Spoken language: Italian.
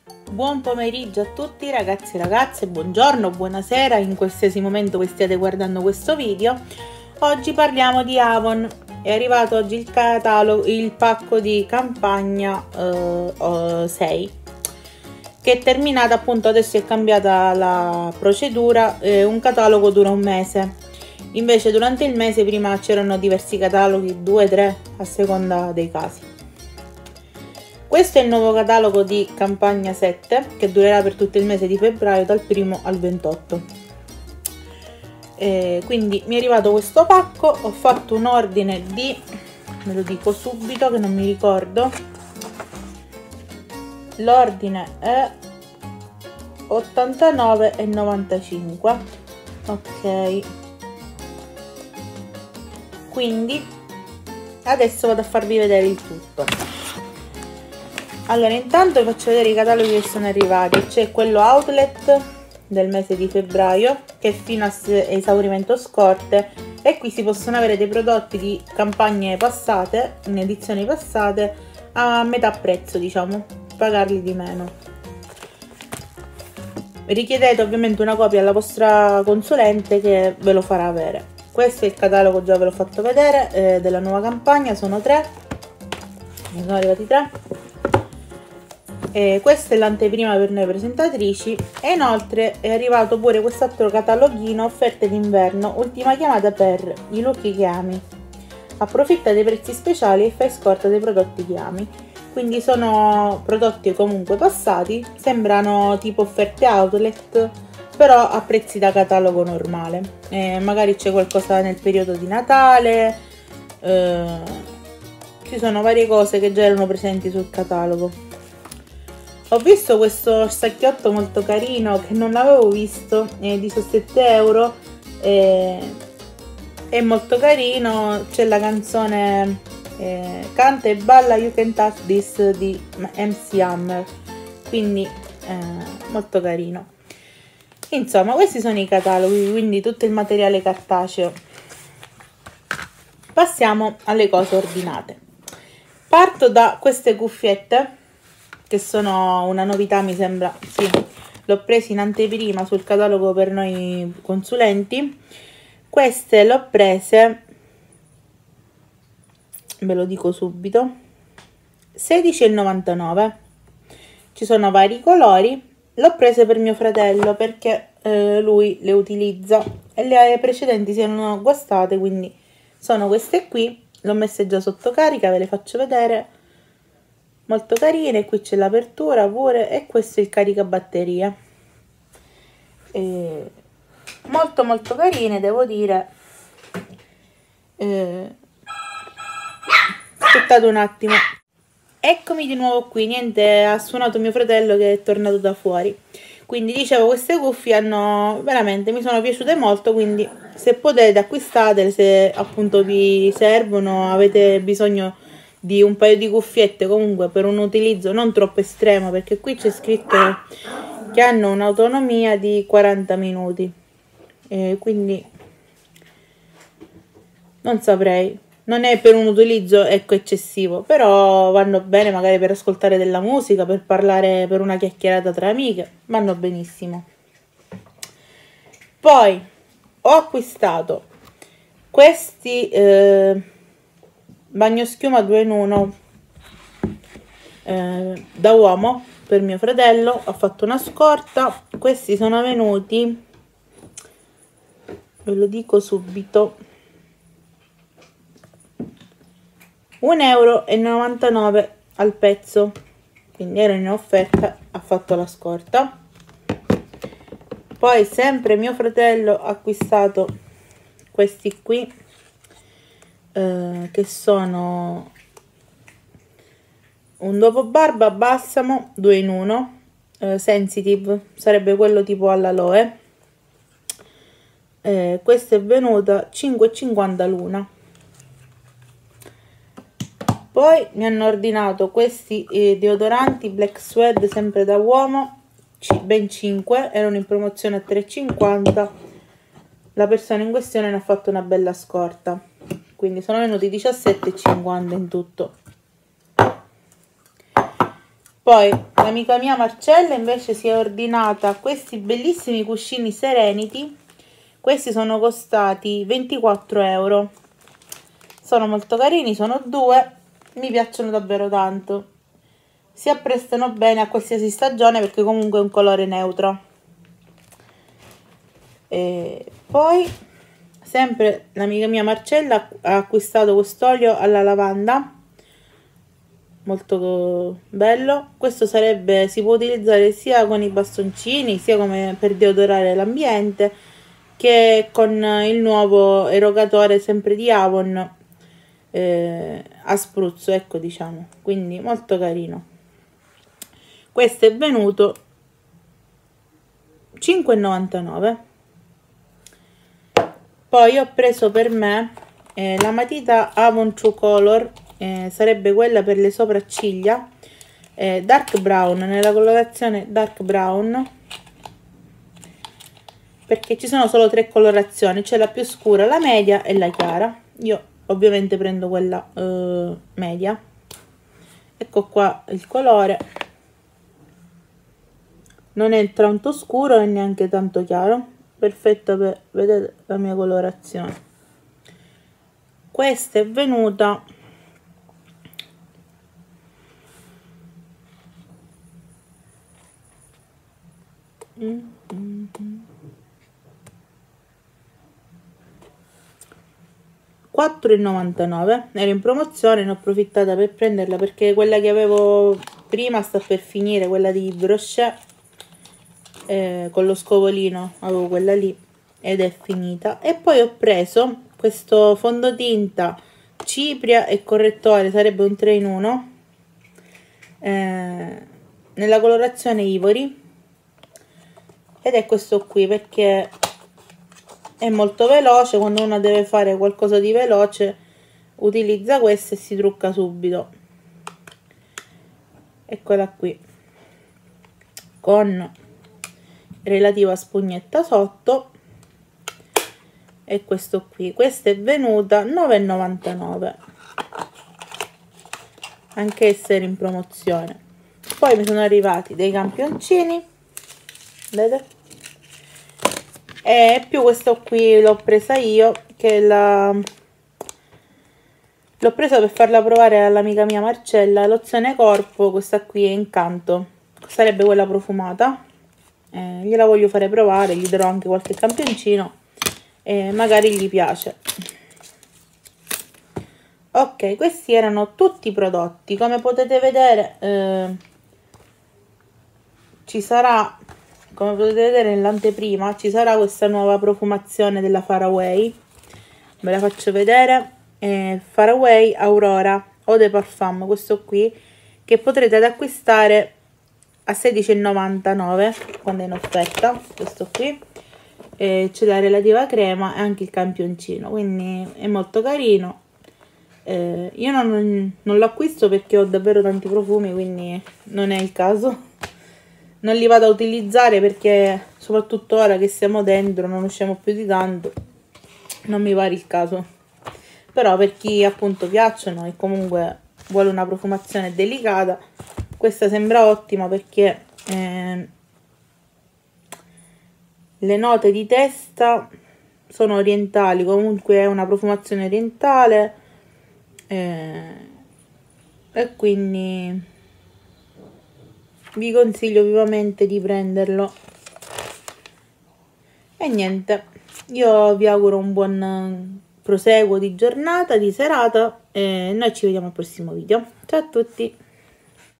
Buon pomeriggio a tutti ragazzi e ragazze, buongiorno, buonasera, in qualsiasi momento voi stiate guardando questo video. Oggi parliamo di Avon. È arrivato oggi il catalogo, il pacco di campagna 6, che è terminata, appunto adesso è cambiata la procedura, un catalogo dura un mese. Invece durante il mese prima c'erano diversi cataloghi, 2-3 a seconda dei casi. Questo è il nuovo catalogo di campagna 7 che durerà per tutto il mese di febbraio dal 1 al 28. Quindi mi è arrivato questo pacco, ho fatto un ordine di, ve lo dico subito che non mi ricordo, l'ordine è 89,95. ok, quindi adesso vado a farvi vedere il tutto. Allora, intanto vi faccio vedere i cataloghi che sono arrivati. C'è quello outlet del mese di febbraio che è fino a esaurimento scorte, e qui si possono avere dei prodotti di campagne passate, in edizioni passate, a metà prezzo, diciamo, pagarli di meno. Richiedete ovviamente una copia alla vostra consulente che ve lo farà avere. Questo è il catalogo, già ve l'ho fatto vedere, della nuova campagna, sono 3, ne sono arrivati 3. Questa è l'anteprima per noi presentatrici, e inoltre è arrivato pure quest'altro cataloghino, offerte d'inverno, ultima chiamata per i look che ami. Approfitta dei prezzi speciali e fai scorta dei prodotti che ami. Quindi sono prodotti comunque passati, sembrano tipo offerte outlet, però a prezzi da catalogo normale. Magari c'è qualcosa nel periodo di Natale, ci sono varie cose che già erano presenti sul catalogo. Ho visto questo sacchiotto molto carino che non l'avevo visto, è 17 euro, è molto carino, c'è la canzone Canta e balla You Can Touch This di MC Hammer, quindi molto carino. Insomma, questi sono i cataloghi, quindi tutto il materiale cartaceo. Passiamo alle cose ordinate. Parto da queste cuffiette, che sono una novità, mi sembra, sì, l'ho presa in anteprima sul catalogo per noi consulenti. Queste l'ho prese, ve lo dico subito, 16,99. ci sono vari colori. L'ho prese per mio fratello perché lui le utilizza e le precedenti si erano guastate, quindi sono queste qui. L'ho messe già sotto carica, ve le faccio vedere, molto carine. Qui c'è l'apertura pure, e questo è il caricabatterie, molto molto carine, devo dire. Aspettate un attimo, eccomi di nuovo qui. Niente, ha suonato mio fratello che è tornato da fuori. Quindi dicevo, queste cuffie hanno veramente, mi sono piaciute molto, quindi se potete acquistatele, se appunto vi servono, avete bisogno di un paio di cuffiette comunque per un utilizzo non troppo estremo, perché qui c'è scritto che hanno un'autonomia di 40 minuti, quindi non saprei, non è per un utilizzo ecco eccessivo, però vanno bene magari per ascoltare della musica, per parlare, per una chiacchierata tra amiche, vanno benissimo. Poi ho acquistato questi bagnoschiuma 2 in 1 da uomo per mio fratello. Ho fatto una scorta, questi sono venuti, ve lo dico subito, 1,99 euro al pezzo, quindi erano in offerta, ha fatto la scorta. Poi sempre mio fratello ha acquistato questi qui, che sono un dopo barba balsamo 2 in 1, sensitive, sarebbe quello tipo all'aloe. Questa è venuta 5,50 l'una. Poi mi hanno ordinato questi deodoranti Black Suede, sempre da uomo, ben 5, erano in promozione a 3,50. La persona in questione ne ha fatto una bella scorta, quindi sono venuti 17,50 in tutto. Poi l'amica mia Marcella invece si è ordinata questi bellissimi cuscini Serenity. Questi sono costati 24 euro. Sono molto carini, sono due, mi piacciono davvero tanto. Si apprestano bene a qualsiasi stagione perché comunque è un colore neutro. E poi sempre l'amica mia Marcella ha acquistato quest'olio alla lavanda, molto bello. Questo sarebbe, si può utilizzare sia con i bastoncini, sia come per deodorare l'ambiente, che con il nuovo erogatore sempre di Avon a spruzzo, ecco, diciamo, quindi molto carino. Questo è venuto 5,99. Poi ho preso per me la matita Avon True Color, sarebbe quella per le sopracciglia, dark brown, nella colorazione dark brown, perché ci sono solo 3 colorazioni, c'è la più scura, la media e la chiara. Io ovviamente prendo quella media. Ecco qua il colore, non è tanto scuro e neanche tanto chiaro, perfetta per vedere la mia colorazione. Questa è venuta 4,99, era in promozione, ne ho approfittata per prenderla perché quella che avevo prima sta per finire, quella di Brochet, con lo scovolino, avevo quella lì ed è finita. E poi ho preso questo fondotinta cipria e correttore, sarebbe un 3 in 1, nella colorazione Ivory, ed è questo qui perché è molto veloce. Quando uno deve fare qualcosa di veloce utilizza questo e si trucca subito. Eccola qui, con relativa spugnetta sotto, e questo qui, questa è venuta 9,99, anch'essa era in promozione. Poi mi sono arrivati dei campioncini, vedete, e più questo qui l'ho presa io, che l'ho presa per farla provare all'amica mia Marcella, lozione corpo. Questa qui è Incanto, sarebbe quella profumata. Gliela voglio fare provare, gli darò anche qualche campioncino e magari gli piace. Ok, questi erano tutti i prodotti. Come potete vedere ci sarà, come potete vedere nell'anteprima, ci sarà questa nuova profumazione della Faraway. Ve la faccio vedere. Faraway Aurora Eau de Parfum, questo qui, che potrete ad acquistare a 16,99 quando è in offerta. Questo qui c'è la relativa crema e anche il campioncino, quindi è molto carino. Io non lo acquisto perché ho davvero tanti profumi, quindi non è il caso, non li vado a utilizzare perché soprattutto ora che siamo dentro, non usciamo più di tanto, non mi pare il caso. Però per chi appunto piacciono e comunque vuole una profumazione delicata, questa sembra ottima perché le note di testa sono orientali, comunque è una profumazione orientale, e quindi vi consiglio vivamente di prenderlo. E niente, io vi auguro un buon proseguo di giornata, di serata, e noi ci vediamo al prossimo video. Ciao a tutti!